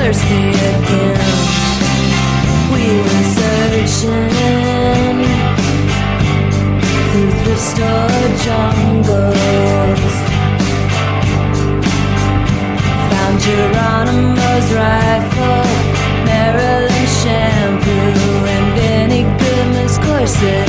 thirsty again. We were searching through thrift store jungles, found Geronimo's rifle, Maryland shampoo, and Benny Goodman's corset.